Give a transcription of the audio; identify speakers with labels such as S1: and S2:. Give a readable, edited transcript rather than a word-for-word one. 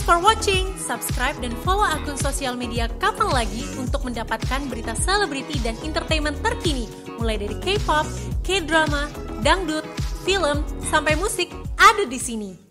S1: for watching. Subscribe dan follow akun sosial media Kapan Lagi untuk mendapatkan berita selebriti dan entertainment terkini. Mulai dari K-pop, K-drama, dangdut, film, sampai musik ada di sini.